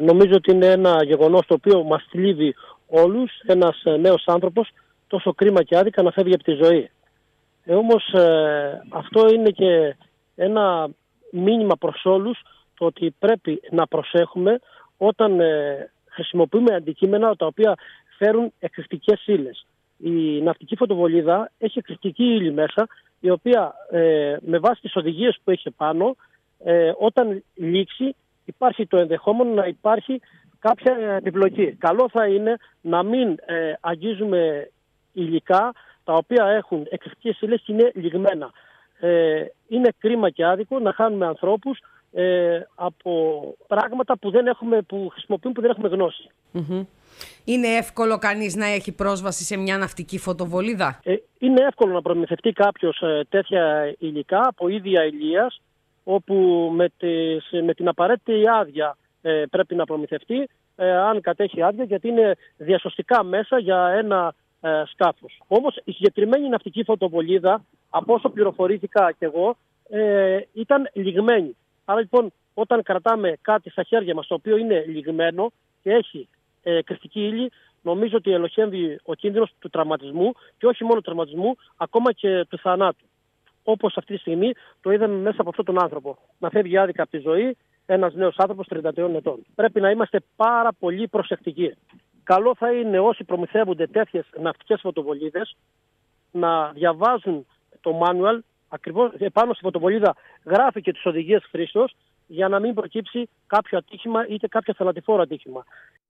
νομίζω ότι είναι ένα γεγονός το οποίο μας θλίβει όλους. Ένας νέος άνθρωπος, τόσο κρίμα και άδικα να φεύγει από τη ζωή. Όμως αυτό είναι και ένα μήνυμα προς όλους, το ότι πρέπει να προσέχουμε όταν χρησιμοποιούμε αντικείμενα τα οποία φέρουν εκρηκτικές ύλες. Η ναυτική φωτοβολίδα έχει εκρηκτική ύλη μέσα, η οποία με βάση τις οδηγίες που έχει πάνω, όταν λήξει υπάρχει το ενδεχόμενο να υπάρχει κάποια επιπλοκή. Καλό θα είναι να μην αγγίζουμε υλικά τα οποία έχουν εκρηκτικές ύλες και είναι λιγμένα. Είναι κρίμα και άδικο να χάνουμε ανθρώπους από πράγματα που χρησιμοποιούμε που δεν έχουμε γνώση. Mm-hmm. Είναι εύκολο κανείς να έχει πρόσβαση σε μια ναυτική φωτοβολίδα? Είναι εύκολο να προμηθευτεί κάποιος τέτοια υλικά από ίδια ηλίας, όπου με την απαραίτητη άδεια πρέπει να προμηθευτεί, αν κατέχει άδεια, γιατί είναι διασωστικά μέσα για ένα σκάφος. Όμως η συγκεκριμένη ναυτική φωτοβολίδα, από όσο πληροφορήθηκα κι εγώ, ήταν λιγμένη. Άρα λοιπόν, όταν κρατάμε κάτι στα χέρια μας το οποίο είναι λιγμένο και έχει κρυστική ύλη, νομίζω ότι ελοχεύει ο κίνδυνος του τραυματισμού, και όχι μόνο του τραυματισμού, ακόμα και του θανάτου. Όπως αυτή τη στιγμή το είδαμε μέσα από αυτόν τον άνθρωπο. Να φεύγει άδικα από τη ζωή ένας νέος άνθρωπος 33 ετών. Πρέπει να είμαστε πάρα πολύ προσεκτικοί. Καλό θα είναι όσοι προμηθεύονται τέτοιες ναυτικές φωτοβολίδες να διαβάζουν το manual. Ακριβώς επάνω στη φωτοβολίδα γράφει και τις οδηγίες χρήσεως, για να μην προκύψει κάποιο ατύχημα είτε κάποιο θανατηφόρο ατύχημα.